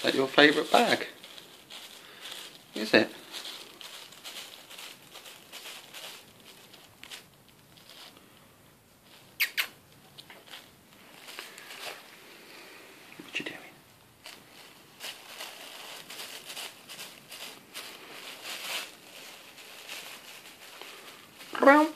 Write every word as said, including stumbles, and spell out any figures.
that your favourite bag? Is it? What you doing? Brown.